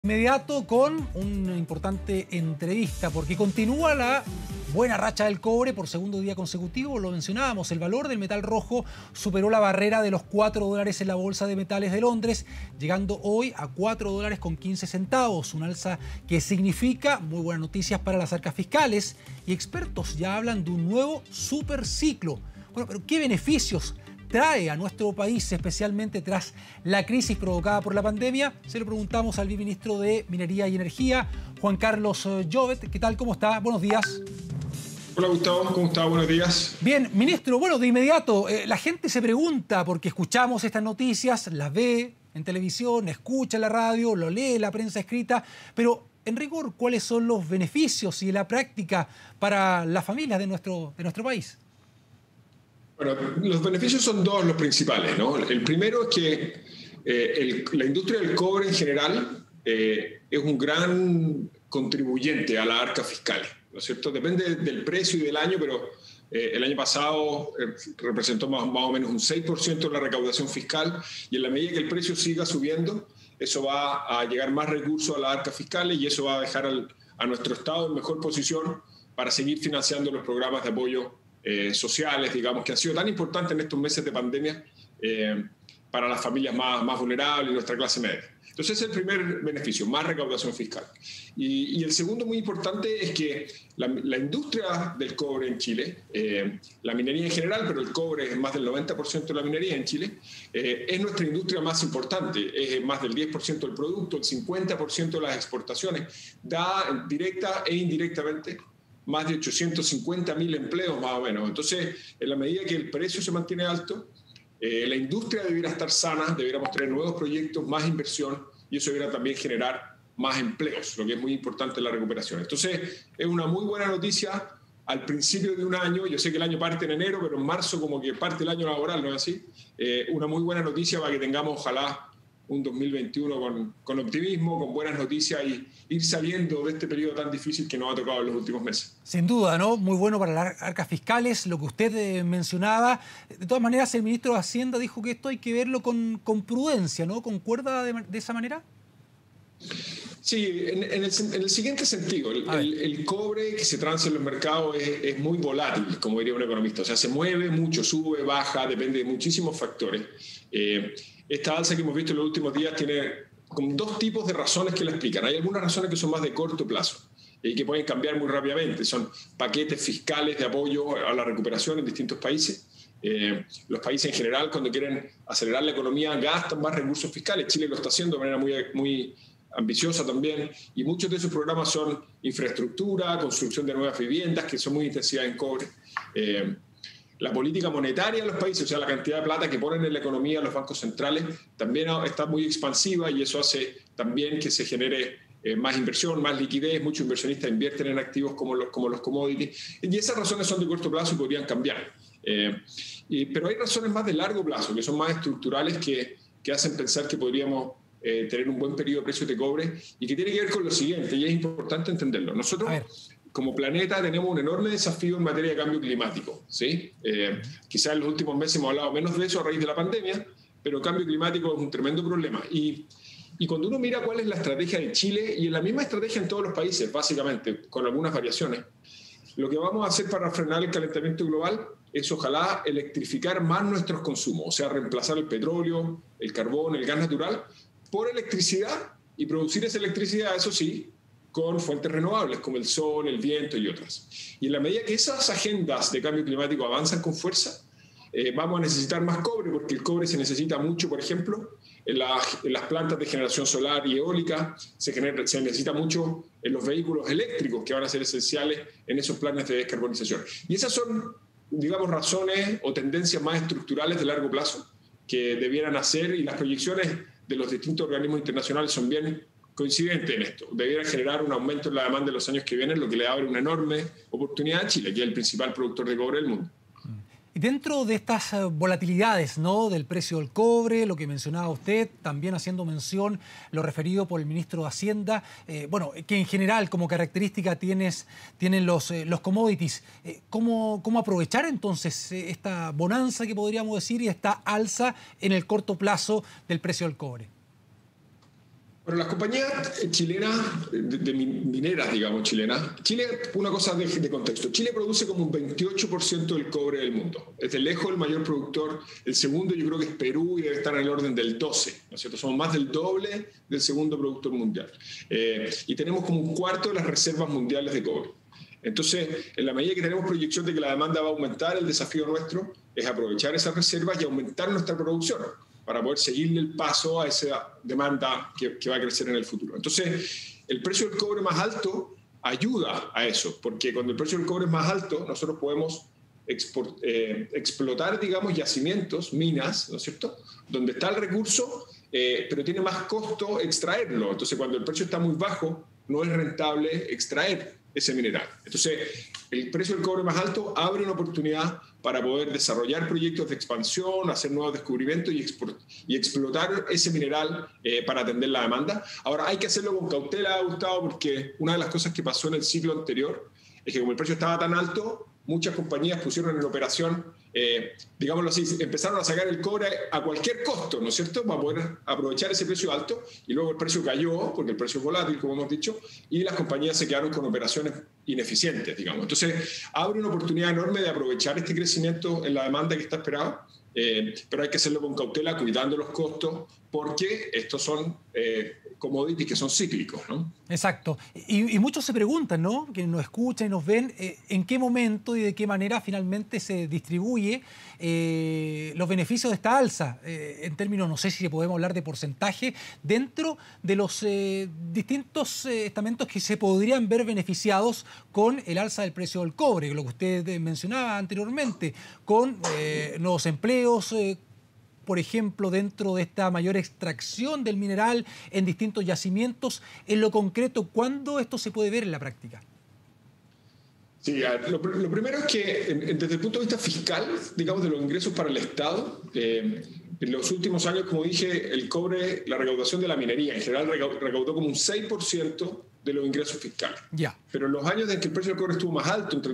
Inmediato con una importante entrevista, porque continúa la buena racha del cobre por segundo día consecutivo. Lo mencionábamos, el valor del metal rojo superó la barrera de los $4 en la Bolsa de Metales de Londres, llegando hoy a $4.15, un alza que significa muy buenas noticias para las arcas fiscales, y expertos ya hablan de un nuevo superciclo. Bueno, pero ¿qué beneficios trae a nuestro país, especialmente tras la crisis provocada por la pandemia? Se lo preguntamos al viceministro de Minería y Energía, Juan Carlos Llobet. ¿Qué tal? ¿Cómo está? Buenos días. Hola Gustavo, ¿cómo está? Buenos días. Bien, ministro, bueno, de inmediato, la gente se pregunta, porque escuchamos estas noticias, las ve en televisión, escucha en la radio, lo lee en la prensa escrita, pero en rigor, ¿cuáles son los beneficios y en la práctica para las familias de nuestro país? Bueno, los beneficios son dos los principales, ¿no? El primero es que la industria del cobre en general es un gran contribuyente a la arca fiscal, ¿no es cierto? Depende del precio y del año, pero el año pasado representó más o menos un 6% de la recaudación fiscal, y en la medida que el precio siga subiendo, eso va a llegar más recursos a la arca fiscal y eso va a dejar a nuestro Estado en mejor posición para seguir financiando los programas de apoyo sociales, digamos, que han sido tan importantes en estos meses de pandemia para las familias más vulnerables y nuestra clase media. Entonces, ese es el primer beneficio, más recaudación fiscal. Y el segundo muy importante es que la industria del cobre en Chile, la minería en general, pero el cobre es más del 90% de la minería en Chile, es nuestra industria más importante, es más del 10% del producto, el 50% de las exportaciones, da directa e indirectamente más de 850.000 empleos más o menos. Entonces, en la medida que el precio se mantiene alto, la industria debiera estar sana, debiéramos tener nuevos proyectos, más inversión, y eso debiera también generar más empleos, lo que es muy importante en la recuperación. Entonces, es una muy buena noticia al principio de un año. Yo sé que el año parte en enero, pero en marzo como que parte el año laboral, ¿no es así? Una muy buena noticia para que tengamos, ojalá, un 2021 con optimismo, con buenas noticias y ir saliendo de este periodo tan difícil que nos ha tocado en los últimos meses. Sin duda, ¿no? Muy bueno para las arcas fiscales, lo que usted mencionaba. De todas maneras, el ministro de Hacienda dijo que esto hay que verlo con prudencia, ¿no? ¿Concuerda de esa manera? Sí, en el siguiente sentido, el cobre que se transa en los mercados es muy volátil, como diría un economista. O sea, se mueve mucho, sube, baja, depende de muchísimos factores. Esta alza que hemos visto en los últimos días tiene como dos tipos de razones que la explican. Hay algunas razones que son más de corto plazo y que pueden cambiar muy rápidamente. Son paquetes fiscales de apoyo a la recuperación en distintos países. Los países en general, cuando quieren acelerar la economía, gastan más recursos fiscales. Chile lo está haciendo de manera muy ambiciosa también, y muchos de esos programas son infraestructura, construcción de nuevas viviendas, que son muy intensivas en cobre. La política monetaria en los países, o sea, la cantidad de plata que ponen en la economía los bancos centrales, también está muy expansiva, y eso hace también que se genere más inversión, más liquidez. Muchos inversionistas invierten en activos como los commodities, y esas razones son de corto plazo y podrían cambiar. Pero hay razones más de largo plazo, que son más estructurales, que hacen pensar que podríamos tener un buen periodo de precios de cobre, y que tiene que ver con lo siguiente, y es importante entenderlo. Nosotros, como planeta, tenemos un enorme desafío en materia de cambio climático, ¿sí? Quizás en los últimos meses hemos hablado menos de eso a raíz de la pandemia, pero el cambio climático es un tremendo problema. Y cuando uno mira cuál es la estrategia de Chile, y en la misma estrategia en todos los países, básicamente, con algunas variaciones, lo que vamos a hacer para frenar el calentamiento global es, ojalá, electrificar más nuestros consumos, o sea, reemplazar el petróleo, el carbón, el gas natural, por electricidad, y producir esa electricidad, eso sí, con fuentes renovables como el sol, el viento y otras. Y en la medida que esas agendas de cambio climático avanzan con fuerza, vamos a necesitar más cobre, porque el cobre se necesita mucho, por ejemplo, en las plantas de generación solar y eólica, se necesita mucho en los vehículos eléctricos, que van a ser esenciales en esos planes de descarbonización. Y esas son, digamos, razones o tendencias más estructurales de largo plazo que debieran hacer, y las proyecciones de los distintos organismos internacionales son bien coincidentes en esto. Debiera generar un aumento en la demanda en los años que vienen, lo que le abre una enorme oportunidad a Chile, que es el principal productor de cobre del mundo. Y dentro de estas volatilidades, ¿no?, del precio del cobre, lo que mencionaba usted, también haciendo mención lo referido por el ministro de Hacienda, bueno, que en general como característica tienen los commodities. ¿Cómo aprovechar entonces esta bonanza, que podríamos decir, y esta alza en el corto plazo del precio del cobre? Pero las compañías chilenas, de mineras, digamos, chilenas, Chile, una cosa de contexto, Chile produce como un 28% del cobre del mundo. Es de lejos el mayor productor. El segundo yo creo que es Perú y debe estar en el orden del 12%, ¿no es cierto? Somos más del doble del segundo productor mundial. Y tenemos como un cuarto de las reservas mundiales de cobre. Entonces, en la medida que tenemos proyección de que la demanda va a aumentar, el desafío nuestro es aprovechar esas reservas y aumentar nuestra producción para poder seguirle el paso a esa demanda que va a crecer en el futuro. Entonces, el precio del cobre más alto ayuda a eso, porque cuando el precio del cobre es más alto, nosotros podemos explotar, digamos, yacimientos, minas, ¿no es cierto?, donde está el recurso, pero tiene más costo extraerlo. Entonces, cuando el precio está muy bajo, no es rentable extraer ese mineral. Entonces, el precio del cobre más alto abre una oportunidad para poder desarrollar proyectos de expansión, hacer nuevos descubrimientos y explotar ese mineral para atender la demanda. Ahora, hay que hacerlo con cautela, Gustavo, porque una de las cosas que pasó en el ciclo anterior es que como el precio estaba tan alto, muchas compañías pusieron en operación, digámoslo así, empezaron a sacar el cobre a cualquier costo, ¿no es cierto?, para poder aprovechar ese precio alto, y luego el precio cayó, porque el precio es volátil, como hemos dicho, y las compañías se quedaron con operaciones ineficientes, digamos. Entonces, abre una oportunidad enorme de aprovechar este crecimiento en la demanda que está esperada, pero hay que hacerlo con cautela, cuidando los costos, porque estos son commodities que son cíclicos, ¿no? Exacto. Y muchos se preguntan, ¿no?, que nos escuchan y nos ven, en qué momento y de qué manera finalmente se distribuye los beneficios de esta alza, en términos, no sé si podemos hablar de porcentaje, dentro de los distintos estamentos que se podrían ver beneficiados con el alza del precio del cobre, lo que usted mencionaba anteriormente, con nuevos empleos, por ejemplo, dentro de esta mayor extracción del mineral en distintos yacimientos. En lo concreto, ¿cuándo esto se puede ver en la práctica? Sí, lo primero es que desde el punto de vista fiscal, digamos, de los ingresos para el Estado, en los últimos años, como dije, el cobre, la recaudación de la minería en general recaudó como un 6% de los ingresos fiscales. Ya. Pero en los años en que el precio del cobre estuvo más alto, entre el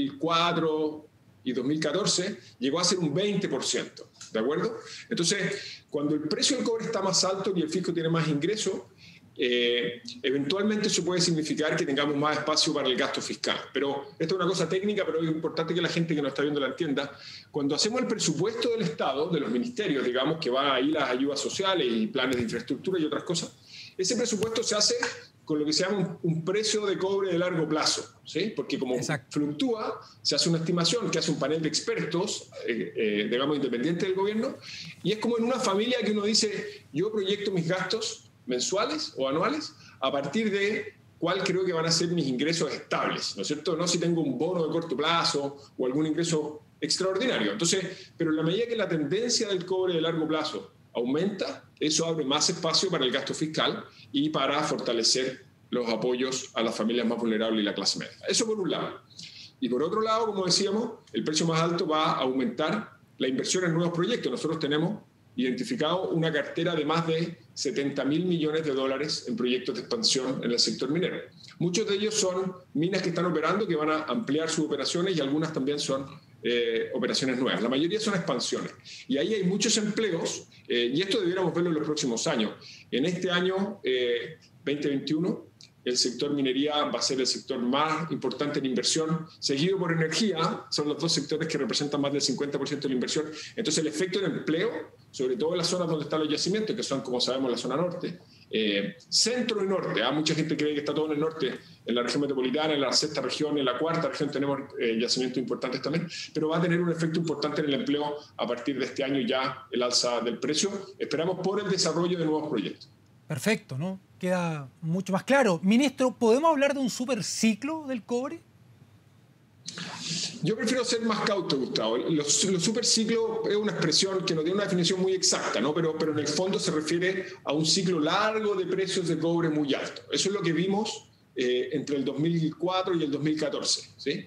2004 y 2014, llegó a ser un 20%, ¿de acuerdo? Entonces, cuando el precio del cobre está más alto y el fisco tiene más ingresos, eventualmente eso puede significar que tengamos más espacio para el gasto fiscal. Pero esto es una cosa técnica, pero es importante que la gente que nos está viendo la entienda. Cuando hacemos el presupuesto del Estado, de los ministerios, digamos, que van ahí las ayudas sociales y planes de infraestructura y otras cosas, ese presupuesto se hace con lo que se llama un precio de cobre de largo plazo, ¿sí? Porque como fluctúa, se hace una estimación que hace un panel de expertos, digamos, independiente del gobierno, y es como en una familia que uno dice, yo proyecto mis gastos mensuales o anuales a partir de cuál creo que van a ser mis ingresos estables, ¿no es cierto? No si tengo un bono de corto plazo o algún ingreso extraordinario. Entonces, pero en la medida que la tendencia del cobre de largo plazo aumenta, eso abre más espacio para el gasto fiscal y para fortalecer los apoyos a las familias más vulnerables y la clase media. Eso por un lado. Y por otro lado, como decíamos, el precio más alto va a aumentar la inversión en nuevos proyectos. Nosotros tenemos identificado una cartera de más de 70.000 millones de dólares en proyectos de expansión en el sector minero. Muchos de ellos son minas que están operando, que van a ampliar sus operaciones, y algunas también son operaciones nuevas. La mayoría son expansiones. Y ahí hay muchos empleos, y esto debiéramos verlo en los próximos años. En este año 2021, el sector minería va a ser el sector más importante en inversión, seguido por energía. Son los dos sectores que representan más del 50% de la inversión. Entonces, el efecto en empleo, sobre todo en las zonas donde están los yacimientos, que son, como sabemos, la zona norte, centro y norte. Mucha gente cree que está todo en el norte, en la región metropolitana, en la sexta región, en la cuarta región tenemos yacimientos importantes también, pero va a tener un efecto importante en el empleo a partir de este año ya, el alza del precio. Esperamos por el desarrollo de nuevos proyectos. Perfecto, ¿no? Queda mucho más claro. Ministro, ¿podemos hablar de un superciclo del cobre? Yo prefiero ser más cauto, Gustavo. Los superciclos es una expresión que no tiene una definición muy exacta, ¿no? Pero en el fondo se refiere a un ciclo largo de precios de cobre muy alto. Eso es lo que vimos entre el 2004 y el 2014, ¿sí?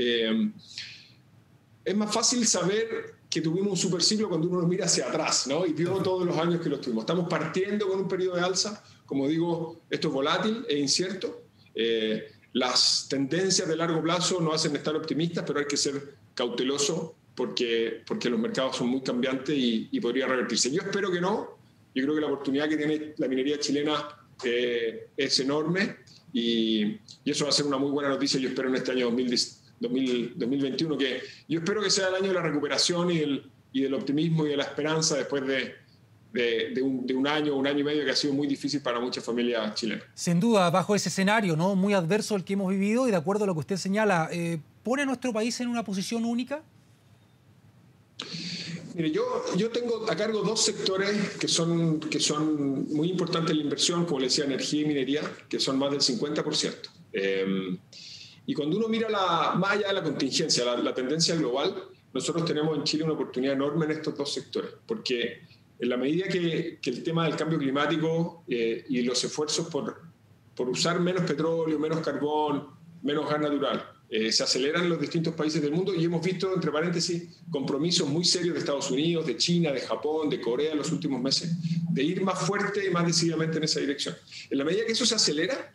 Es más fácil saber que tuvimos un superciclo cuando uno lo mira hacia atrás, ¿no? Y vio todos los años que los tuvimos. Estamos partiendo con un periodo de alza. Como digo, esto es volátil e incierto. Las tendencias de largo plazo nos hacen estar optimistas, pero hay que ser cauteloso porque los mercados son muy cambiantes y podría revertirse. Yo espero que no. Yo creo que la oportunidad que tiene la minería chilena es enorme y eso va a ser una muy buena noticia, yo espero, en este año 2021, que yo espero que sea el año de la recuperación y del optimismo y de la esperanza después de un año y medio que ha sido muy difícil para muchas familias chilenas. Sin duda, bajo ese escenario, ¿no?, muy adverso el que hemos vivido, y de acuerdo a lo que usted señala, ¿pone a nuestro país en una posición única? Mire, yo tengo a cargo dos sectores que son muy importantes en la inversión, como le decía, energía y minería, que son más del 50%. Y cuando uno mira más allá de la contingencia, la tendencia global, nosotros tenemos en Chile una oportunidad enorme en estos dos sectores, porque en la medida que el tema del cambio climático y los esfuerzos por usar menos petróleo, menos carbón, menos gas natural, se aceleran en los distintos países del mundo, y hemos visto, entre paréntesis, compromisos muy serios de Estados Unidos, de China, de Japón, de Corea en los últimos meses, de ir más fuerte y más decididamente en esa dirección. En la medida que eso se acelera,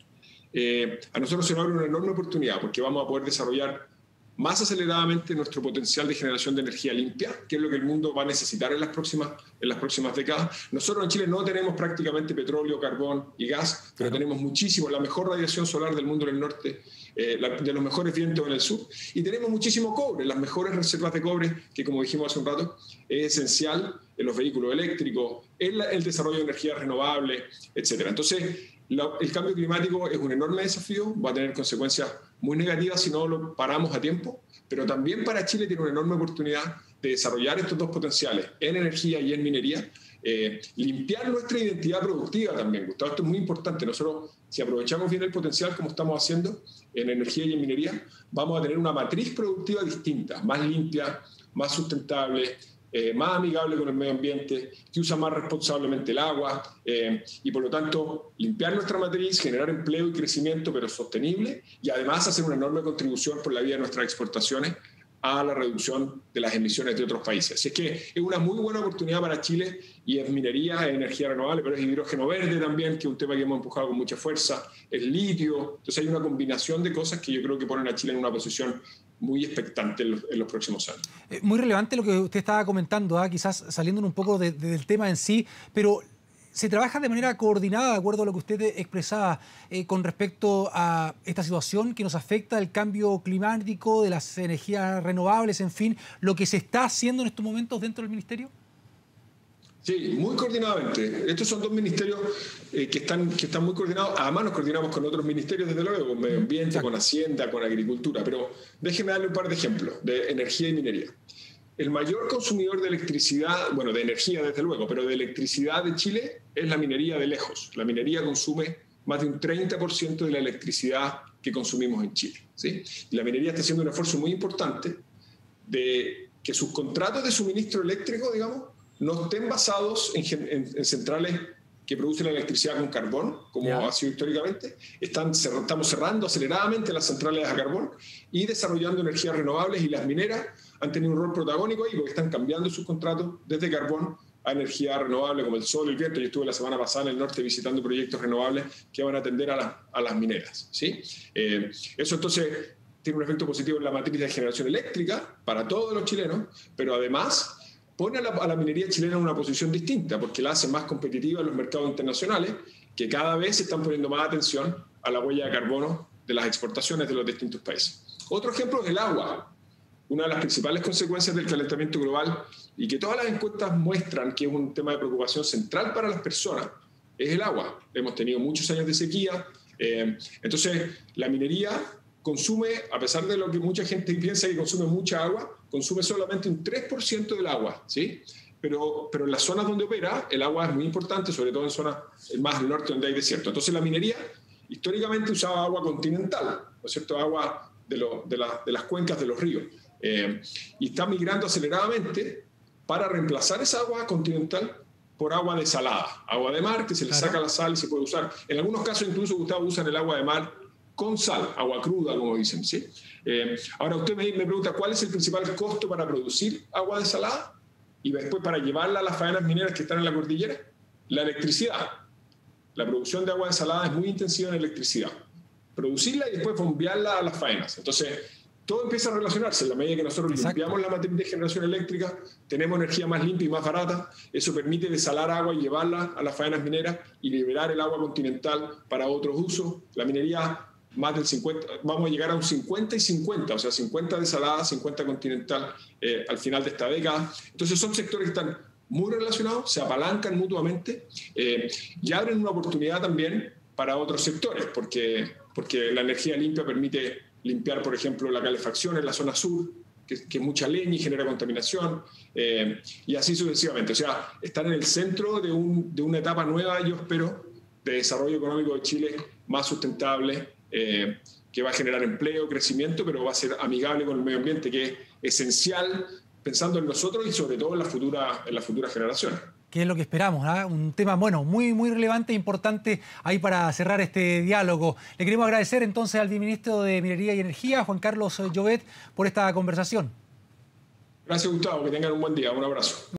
a nosotros se nos abre una enorme oportunidad, porque vamos a poder desarrollar más aceleradamente nuestro potencial de generación de energía limpia, que es lo que el mundo va a necesitar en las próximas décadas. Nosotros en Chile no tenemos prácticamente petróleo, carbón y gas, pero tenemos muchísimo, la mejor radiación solar del mundo en el norte, de los mejores vientos en el sur, y tenemos muchísimo cobre, las mejores reservas de cobre, que, como dijimos hace un rato, es esencial en los vehículos eléctricos, en el desarrollo de energías renovables, etc. Entonces, el cambio climático es un enorme desafío, va a tener consecuencias muy negativas si no lo paramos a tiempo, pero también para Chile tiene una enorme oportunidad de desarrollar estos dos potenciales en energía y en minería, limpiar nuestra identidad productiva también, Gustavo. Esto es muy importante. Nosotros, si aprovechamos bien el potencial como estamos haciendo en energía y en minería, vamos a tener una matriz productiva distinta, más limpia, más sustentable, más amigable con el medio ambiente, que usa más responsablemente el agua, y por lo tanto limpiar nuestra matriz, generar empleo y crecimiento, pero sostenible, y además hacer una enorme contribución por la vía de nuestras exportaciones a la reducción de las emisiones de otros países. Así es que es una muy buena oportunidad para Chile, y es minería, es energía renovable, pero es hidrógeno verde también, que es un tema que hemos empujado con mucha fuerza, es litio. Entonces hay una combinación de cosas que yo creo que ponen a Chile en una posición muy expectante en los próximos años. Muy relevante lo que usted estaba comentando, quizás saliendo un poco del tema en sí, pero ¿se trabaja de manera coordinada, de acuerdo a lo que usted expresaba, con respecto a esta situación que nos afecta, el cambio climático, de las energías renovables, en fin, lo que se está haciendo en estos momentos dentro del Ministerio? Sí, muy coordinadamente. Estos son dos ministerios que están muy coordinados. Además nos coordinamos con otros ministerios, desde luego, con Medio Ambiente, exacto, con Hacienda, con Agricultura. Pero déjeme darle un par de ejemplos de energía y minería. El mayor consumidor de electricidad, bueno, de energía desde luego, pero de electricidad de Chile es la minería de lejos. La minería consume más de un 30% de la electricidad que consumimos en Chile, ¿sí? Y la minería está haciendo un esfuerzo muy importante de que sus contratos de suministro eléctrico, digamos, no estén basados en centrales que producen electricidad con carbón, como ha sido históricamente. Estamos cerrando aceleradamente las centrales a carbón y desarrollando energías renovables, y las mineras han tenido un rol protagónico ahí porque están cambiando sus contratos desde carbón a energía renovable, como el sol y el viento. Yo estuve la semana pasada en el norte visitando proyectos renovables que van a atender a las mineras, ¿sí? Eso entonces tiene un efecto positivo en la matriz de generación eléctrica para todos los chilenos, pero además pone a la minería chilena en una posición distinta, porque la hace más competitiva en los mercados internacionales, que cada vez se están poniendo más atención a la huella de carbono de las exportaciones de los distintos países. Otro ejemplo es el agua. Una de las principales consecuencias del calentamiento global, y que todas las encuestas muestran que es un tema de preocupación central para las personas, es el agua. Hemos tenido muchos años de sequía. Entonces, la minería consume, a pesar de lo que mucha gente piensa que consume mucha agua, consume solamente un 3% del agua, ¿sí? Pero en las zonas donde opera, el agua es muy importante, sobre todo en zonas más al norte donde hay desierto. Entonces la minería históricamente usaba agua continental, ¿no es cierto? Agua de las cuencas de los ríos. Y está migrando aceleradamente para reemplazar esa agua continental por agua desalada, agua de mar, que se le saca la sal y se puede usar. En algunos casos incluso, Gustavo, usan el agua de mar con sal, agua cruda, como dicen, ¿sí? Ahora usted me pregunta cuál es el principal costo para producir agua desalada y después para llevarla a las faenas mineras que están en la cordillera. La electricidad. La producción de agua desalada es muy intensiva en electricidad. Producirla y después bombearla a las faenas. Entonces, todo empieza a relacionarse. En la medida que nosotros limpiamos la matriz de generación eléctrica, tenemos energía más limpia y más barata. Eso permite desalar agua y llevarla a las faenas mineras y liberar el agua continental para otros usos. La minería, más del 50, vamos a llegar a un 50 y 50, o sea, 50 desalada, 50 continental al final de esta década. Entonces son sectores que están muy relacionados, se apalancan mutuamente y abren una oportunidad también para otros sectores, porque la energía limpia permite limpiar, por ejemplo, la calefacción en la zona sur, que es mucha leña y genera contaminación, y así sucesivamente. O sea, están en el centro de una etapa nueva, yo espero, de desarrollo económico de Chile más sustentable, que va a generar empleo, crecimiento, pero va a ser amigable con el medio ambiente, que es esencial pensando en nosotros y sobre todo en las futuras generaciones. Que es lo que esperamos, ¿eh? Un tema, bueno, muy relevante e importante ahí para cerrar este diálogo. Le queremos agradecer entonces al viceministro de Minería y Energía, Juan Carlos Llobet, por esta conversación. Gracias, Gustavo. Que tengan un buen día. Un abrazo.